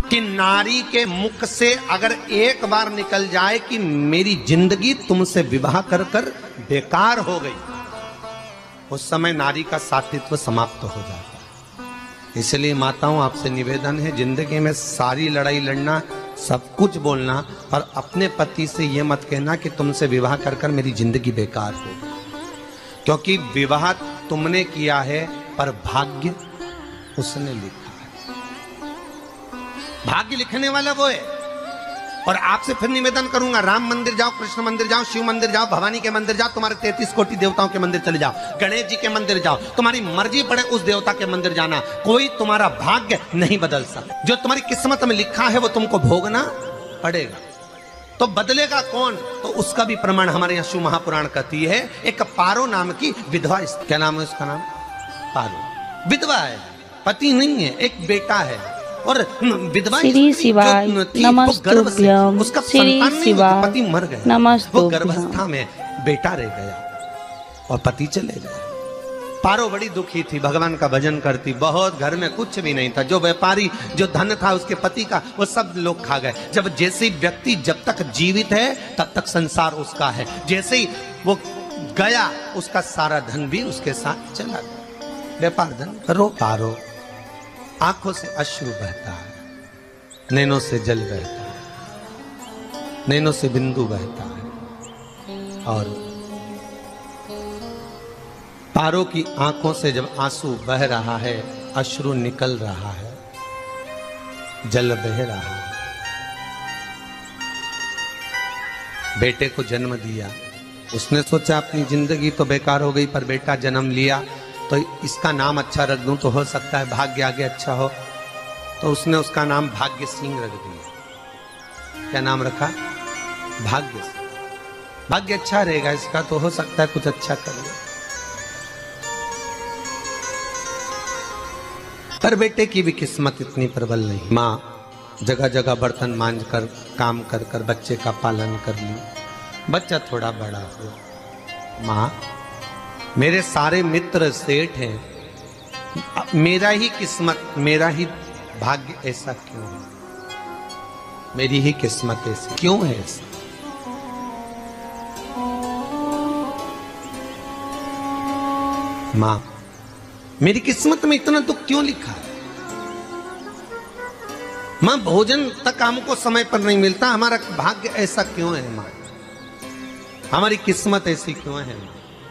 कि नारी के मुख से अगर एक बार निकल जाए कि मेरी जिंदगी तुमसे विवाह कर कर बेकार हो गई, उस समय नारी का साथित्व समाप्त हो जाता है। इसलिए माताओं, आपसे निवेदन है, जिंदगी में सारी लड़ाई लड़ना, सब कुछ बोलना, पर अपने पति से यह मत कहना कि तुमसे विवाह कर कर मेरी जिंदगी बेकार हो गई, क्योंकि विवाह तुमने किया है पर भाग्य उसने लिखा है। भाग्य लिखने वाला वो है। और आपसे फिर निवेदन करूंगा, राम मंदिर जाओ, कृष्ण मंदिर जाओ, शिव मंदिर जाओ, भवानी के मंदिर जाओ, तुम्हारे 33 कोटि देवताओं के मंदिर चले जाओ, गणेश जी के मंदिर जाओ, तुम्हारी मर्जी पड़े उस देवता के मंदिर जाना, कोई तुम्हारा भाग्य नहीं बदल सकता। जो तुम्हारी किस्मत में लिखा है वो तुमको भोगना पड़ेगा। तो बदलेगा कौन? तो उसका भी प्रमाण हमारे यहाँ शिव महापुराण कहती है। एक पारो नाम की विधवा, क्या नाम है उसका? नाम पारो। विधवा है, पति नहीं है, एक बेटा है, और विधवा श्री शिवाय नमस्तुभ्यं, उसका श्री शिवाय पति मर गया, नमस्तुभ्यं। वो गर्भावस्था में बेटा रह गया और पति चले गए। पारो बड़ी दुखी थी, भगवान का भजन करती बहुत, घर में कुछ भी नहीं था, जो व्यापारी जो धन था उसके पति का वो सब लोग खा गए। जब जैसे व्यक्ति जब तक जीवित है तब तक संसार उसका है, जैसे ही वो गया उसका सारा धन भी उसके साथ चला गया। व्यापार धन करो। पारो आंखों से अश्रु बहता है, नैनों से जल बहता है, नैनों से बिंदु बहता है, और पारो की आंखों से जब आंसू बह रहा है, अश्रु निकल रहा है, जल बह रहा है। बेटे को जन्म दिया, उसने सोचा अपनी जिंदगी तो बेकार हो गई, पर बेटा जन्म लिया तो इसका नाम अच्छा रख दूं तो हो सकता है भाग्य आगे अच्छा हो। तो उसने उसका नाम भाग्य सिंह रख दिया। क्या नाम रखा? भाग्य सिंह। भाग्य अच्छा रहेगा इसका, तो हो सकता है कुछ अच्छा करेगा। पर बेटे की भी किस्मत इतनी प्रबल नहीं। माँ जगह जगह बर्तन मांझ कर काम कर कर बच्चे का पालन कर ली, बच्चा थोड़ा बड़ा हुआ। माँ मेरे सारे मित्र सेठ हैं, मेरा ही किस्मत, मेरा ही भाग्य ऐसा क्यों है? मेरी ही किस्मत ऐसी क्यों है? ऐसा माँ, मेरी किस्मत में इतना दुख क्यों लिखा है? माँ भोजन तक हमको समय पर नहीं मिलता, हमारा भाग्य ऐसा क्यों है? माँ हमारी किस्मत ऐसी क्यों है?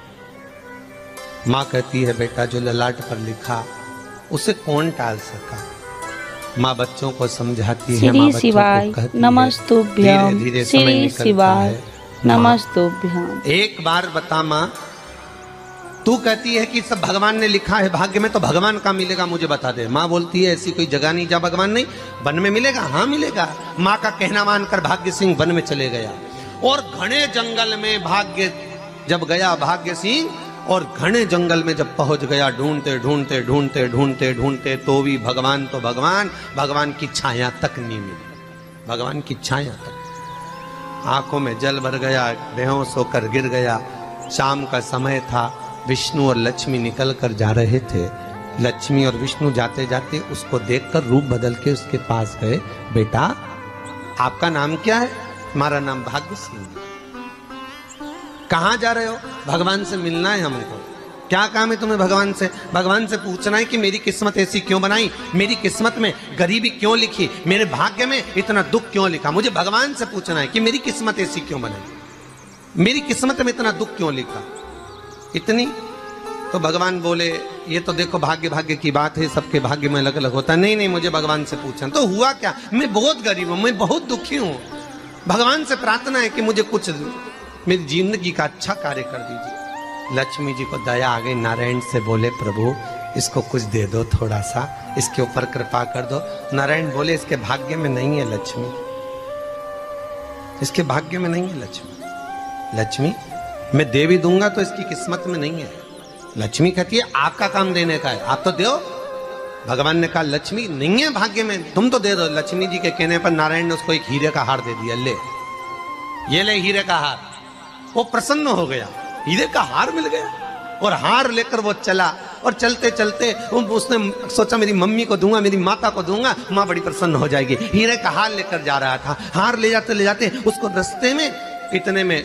माँ कहती है बेटा जो ललाट पर लिखा उसे कौन टाल सका। माँ बच्चों को समझाती है, श्री शिवाय नमस्तुभ्यं, श्री शिवाय नमस्तुभ्यं। एक बार बता माँ, तू कहती है कि सब भगवान ने लिखा है भाग्य में, तो भगवान का मिलेगा मुझे बता दे। माँ बोलती है ऐसी कोई जगह नहीं जहाँ भगवान नहीं, वन में मिलेगा। हाँ मिलेगा। माँ का कहना मानकर भाग्य सिंह वन में चले गया, और घने जंगल में भाग्य जब गया भाग्य सिंह, और घने जंगल में जब पहुंच गया, ढूंढते ढूंढते ढूंढते ढूंढते ढूंढते तो भी भगवान, तो भगवान की छाया तक नहीं मिली। भगवान की छाया तक। आंखों में जल भर गया, बेहोश होकर गिर गया। शाम का समय था, विष्णु और लक्ष्मी निकल कर जा रहे थे। लक्ष्मी और विष्णु जाते जाते उसको देखकर रूप बदल के उसके पास गए। बेटा आपका नाम क्या है? हमारा नाम भाग्य सिंह। कहाँ जा रहे हो? भगवान से मिलना है हमको। क्या काम है तुम्हें भगवान से? भगवान से पूछना है कि मेरी किस्मत ऐसी क्यों बनाई, मेरी किस्मत में गरीबी क्यों लिखी, मेरे भाग्य में इतना दुख क्यों लिखा। मुझे भगवान से पूछना है कि मेरी किस्मत ऐसी क्यों बनाई, मेरी किस्मत में इतना दुख क्यों लिखा। इतनी तो भगवान बोले ये तो देखो भाग्य भाग्य की बात है, सबके भाग्य में अलग अलग होता है। नहीं नहीं मुझे भगवान से पूछना। तो हुआ क्या? मैं बहुत गरीब हूं, मैं बहुत दुखी हूं, भगवान से प्रार्थना है कि मुझे कुछ मेरी जिंदगी का अच्छा कार्य कर दीजिए। लक्ष्मी जी को दया आ गई, नारायण से बोले प्रभु इसको कुछ दे दो, थोड़ा सा इसके ऊपर कृपा कर दो। नारायण बोले इसके भाग्य में नहीं है लक्ष्मी, इसके भाग्य में नहीं है लक्ष्मी। लक्ष्मी मैं दे भी दूंगा तो इसकी किस्मत में नहीं है। लक्ष्मी कहती है आपका काम देने का है, आप तो दो। भगवान ने कहा लक्ष्मी नहीं है भाग्य में, तुम तो दे दो। लक्ष्मी जी के कहने पर नारायण ने उसको एक हीरे का हार दे दिया। ले ये ले हीरे का हार। वो प्रसन्न हो गया, हीरे का हार मिल गया, और हार लेकर वो चला और चलते चलते उसने सोचा मेरी मम्मी को दूंगा, मेरी माता को दूंगा, माँ बड़ी प्रसन्न हो जाएगी। हीरे का हार लेकर जा रहा था। हार ले जाते उसको रास्ते में इतने में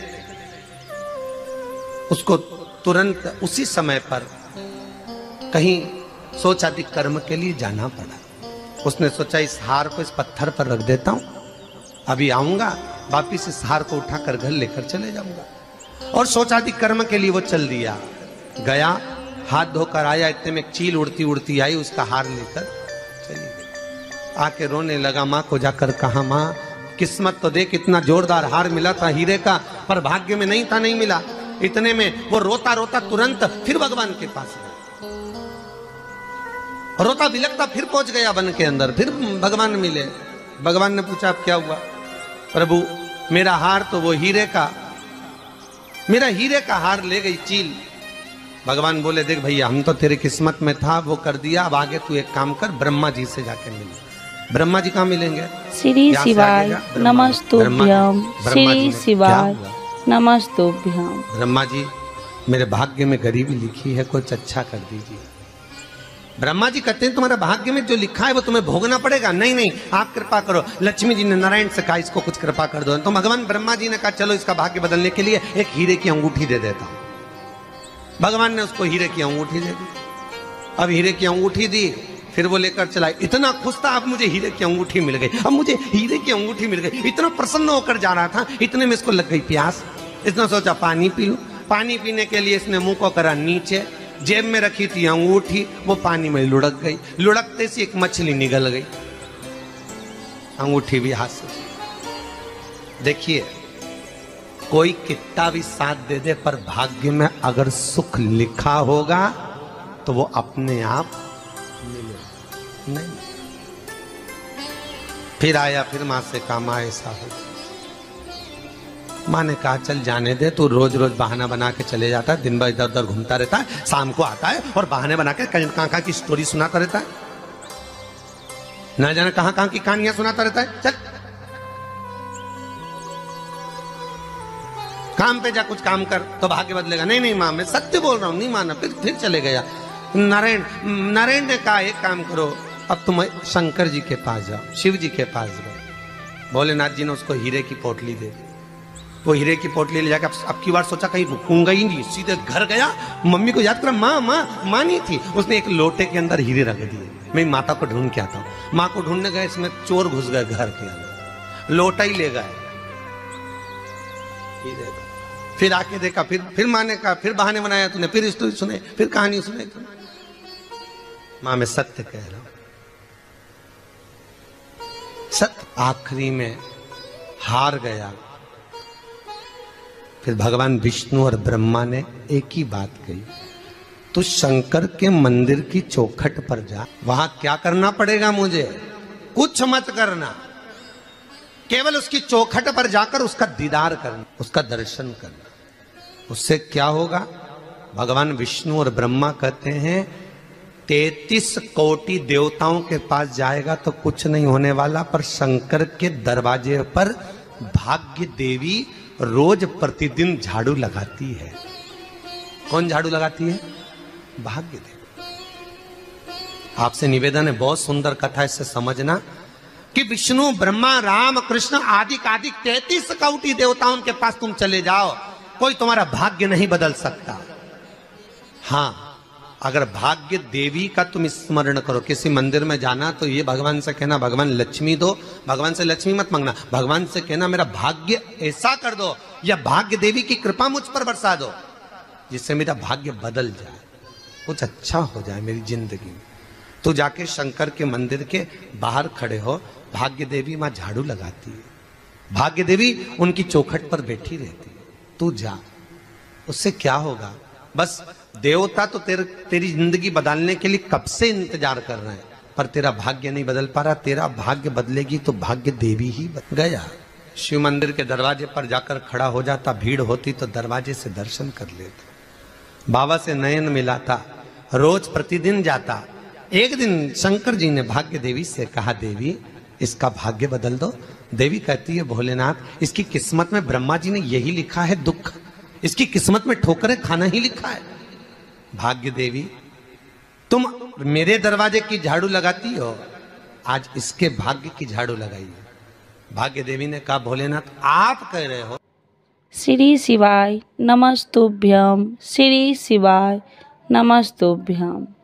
उसको तुरंत उसी समय पर कहीं सोचाधिक कर्म के लिए जाना पड़ा। उसने सोचा इस हार को इस पत्थर पर रख देता हूं, अभी आऊंगा वापिस इस हार को उठाकर घर लेकर चले जाऊंगा। और सोचाधिक कर्म के लिए वो चल दिया, गया, हाथ धोकर आया, इतने में एक चील उड़ती उड़ती आई, उसका हार लेकर चली गई। आके रोने लगा, माँ को जाकर कहा, माँ किस्मत तो देख, इतना जोरदार हार मिला था हीरे का, पर भाग्य में नहीं था, नहीं मिला। इतने में वो रोता रोता तुरंत फिर भगवान के पास गया, रोता बिलखता फिर पहुंच गया वन के अंदर। फिर भगवान मिले। भगवान ने पूछा, अब क्या हुआ? प्रभु मेरा हार तो वो हीरे का, मेरा हीरे का हार ले गई चील। भगवान बोले, देख भैया, हम तो तेरे किस्मत में था, वो कर दिया, अब आगे तू एक काम कर, ब्रह्मा जी से जाके मिल। ब्रह्मा जी कहाँ मिलेंगे? श्री शिवाय नमस्तुभ्यं। श्री शिवाय नमस्तुभ्यं। ब्रह्मा जी, मेरे भाग्य में गरीबी लिखी है, कुछ अच्छा कर दीजिए। ब्रह्मा जी कहते हैं, तुम्हारे भाग्य में जो लिखा है वो तुम्हें भोगना पड़ेगा। नहीं नहीं, आप कृपा करो। लक्ष्मी जी ने नारायण से कहा, इसको कुछ कृपा कर दो। तो भगवान ब्रह्मा जी ने कहा, चलो इसका भाग्य बदलने के लिए एक हीरे की अंगूठी दे देता हूं। भगवान ने उसको हीरे की अंगूठी दे दी। अब हीरे की अंगूठी दी, फिर वो लेकर चला। इतना खुश था, अब मुझे हीरे की अंगूठी मिल गई, अब मुझे हीरे की अंगूठी मिल गई। इतना प्रसन्न होकर जा रहा था, इतने में इसको लग गई प्यास। इसने सोचा पानी पी लूं। पानी पीने के लिए इसने मुंह को करा नीचे, जेब में रखी थी अंगूठी, वो पानी में लुढ़क गई। लुढ़कते से एक मछली निगल गई, अंगूठी भी हाथ से। देखिए, कोई कितना भी साथ दे दे, पर भाग्य में अगर सुख लिखा होगा तो वो अपने आप मिलेगा। नहीं, फिर आया, फिर मां से कहा, मां ऐसा हो। माँ ने कहा, चल जाने दे, तू रोज रोज बहाना बना के चले जाता है, दिन भर इधर उधर घूमता रहता है, शाम को आता है और बहाने बना के कहाँ की स्टोरी सुनाता रहता है, ना जाने कहाँ की कहानियां सुनाता रहता है। चल काम पे जा, कुछ काम कर तो भाग्य बदलेगा। नहीं नहीं माँ, मैं सत्य बोल रहा हूँ। नहीं माना, फिर चले गया। नारायण ने कहा, एक काम करो, अब तुम शंकर जी के पास जाओ, शिव जी के पास जाओ। भोलेनाथ जी ने उसको हीरे की पोटली दे दी। वो हीरे की पोटली ले जाकर अब की बार सोचा कहीं रुकूंगा ही नहीं, सीधे घर गया, मम्मी को याद करा, माँ नहीं थी। उसने एक लोटे के अंदर हीरे रख दिए, मैं माता को ढूंढ के आता हूँ। माँ को ढूंढने गए, इसमें चोर घुस गए घर के अंदर, लोटा ही ले गए। फिर आके देखा, फिर माँ ने कहा, फिर बहाने बनाया तूने, फिर स्टोरी सुने, फिर कहानी सुने। माँ, मैं सत्य कह रहा हूं, सत्य। आखिरी में हार गया। फिर भगवान विष्णु और ब्रह्मा ने एक ही बात कही, तू शंकर के मंदिर की चौखट पर जा। वहां क्या करना पड़ेगा मुझे? कुछ मत करना, केवल उसकी चौखट पर जाकर उसका दीदार करना, उसका दर्शन करना। उससे क्या होगा? भगवान विष्णु और ब्रह्मा कहते हैं, 33 कोटि देवताओं के पास जाएगा तो कुछ नहीं होने वाला, पर शंकर के दरवाजे पर भाग्य देवी रोज प्रतिदिन झाड़ू लगाती है। कौन झाड़ू लगाती है? भाग्य देवी। आपसे निवेदन है, बहुत सुंदर कथा, इससे समझना कि विष्णु, ब्रह्मा, राम, कृष्ण आदि 33 कोटि देवताओं के पास तुम चले जाओ, कोई तुम्हारा भाग्य नहीं बदल सकता। हाँ, अगर भाग्य देवी का तुम स्मरण करो, किसी मंदिर में जाना तो ये भगवान से कहना, भगवान लक्ष्मी दो। भगवान से लक्ष्मी मत मांगना, भगवान से कहना मेरा भाग्य ऐसा कर दो, या भाग्य देवी की कृपा मुझ पर बरसा दो, जिससे मेरा भाग्य बदल जाए, कुछ अच्छा हो जाए मेरी जिंदगी में। तो जाके शंकर के मंदिर के बाहर खड़े हो, भाग्य देवी मां झाड़ू लगाती है, भाग्य देवी उनकी चौखट पर बैठी रहती है। तू जा, उससे क्या होगा? बस देवता तो तेरी जिंदगी बदलने के लिए कब से इंतजार कर रहे हैं, पर तेरा भाग्य नहीं बदल पा रहा। तेरा भाग्य बदलेगी तो भाग्य देवी ही बदल गया। शिव मंदिर के दरवाजे पर जाकर खड़ा हो जाता, भीड़ होती तो दरवाजे से दर्शन कर लेता, बाबा से नयन मिलाता, रोज प्रतिदिन जाता। एक दिन शंकर जी ने भाग्य देवी से कहा, देवी इसका भाग्य बदल दो। देवी कहती है, भोलेनाथ, इसकी किस्मत में ब्रह्मा जी ने यही लिखा है दुख, इसकी किस्मत में ठोकरें खाना ही लिखा है। भाग्य देवी तुम मेरे दरवाजे की झाड़ू लगाती हो, आज इसके भाग्य की झाड़ू लगाइए। भाग्य देवी ने कहा भोलेनाथ आप कह रहे हो। श्री शिवाय नमस्तुभ्यम, श्री शिवाय नमस्तुभ्यम।